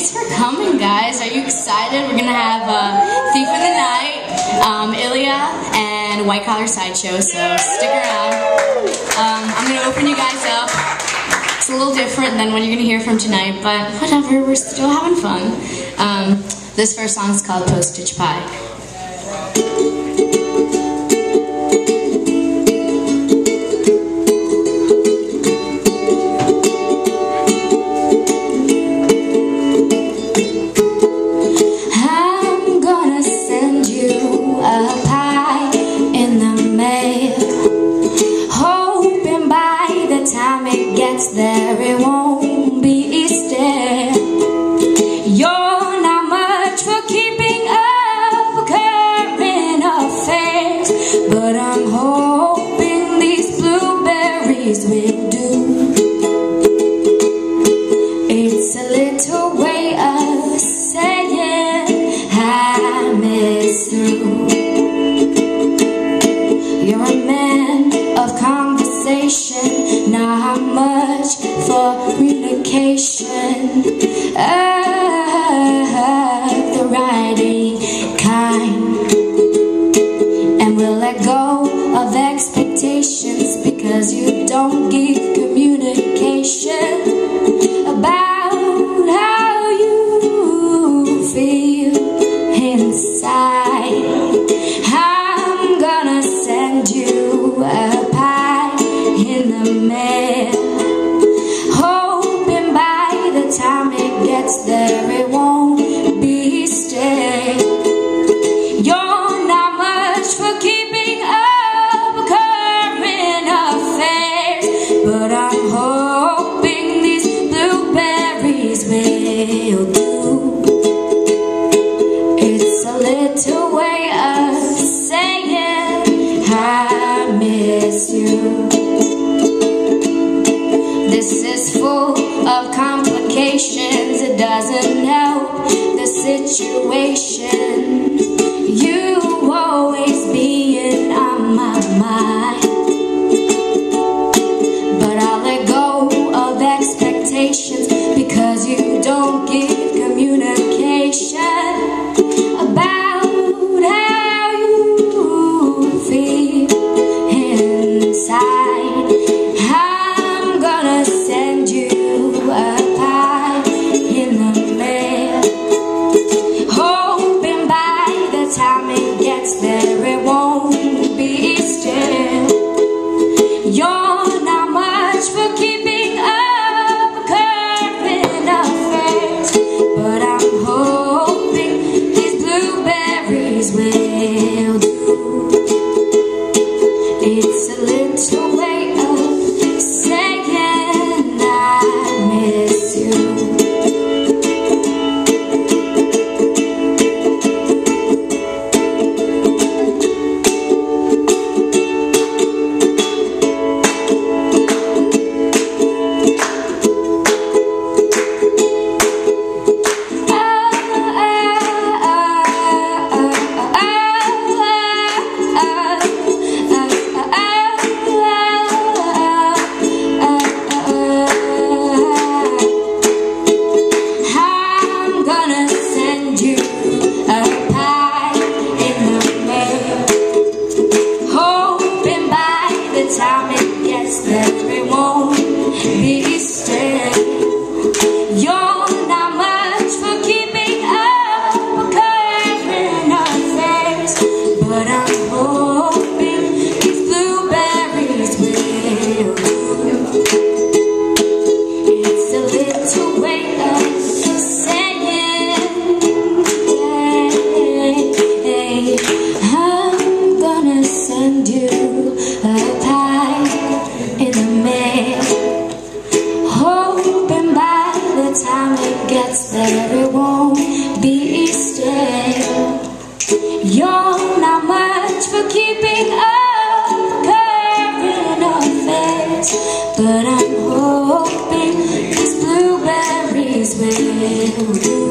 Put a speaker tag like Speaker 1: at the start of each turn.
Speaker 1: Thanks for coming, guys. Are you excited? We're gonna have Thief of the Night, Ilya, and White Collar Sideshow, so stick around. I'm gonna open you guys up. It's a little different than what you're gonna hear from tonight, but whatever, we're still having fun. This first song is called Postage Pie.
Speaker 2: There it won't be Easter. You're not much for keeping up current affairs, but I'm hoping these blueberries will do. It's a little way of saying I miss you. You're a man of conversation, not much for communication of the writing kind, and we'll let go of expectations because you don't give communication about how you feel inside. I'm gonna send you a pie in the mail, hoping by the time it gets there it won't be Easter. You're not much for keeping up current affairs, but I'm hoping these blueberries will do. It's a little way of saying I miss you. This is full of complications, it doesn't help the situation. You always being on my mind, but I'll let go of expectations because you don't give communication about how you feel inside. Send you a pie in the mail, hoping by the time it gets there it won't be Easter. You're not much for keeping up current affairs, but I'm hoping these blueberries will do. It's a little way of saying miss you. Time it gets there it won't be Easter. You're not much for keeping up current affairs, but I'm hoping these blueberries will do. It's a little way of saying I'm gonna send you a pie in the mail, hoping by the time it gets there it won't be Easter. You're not much for keeping up current affairs, but I'm hoping these blueberries will do.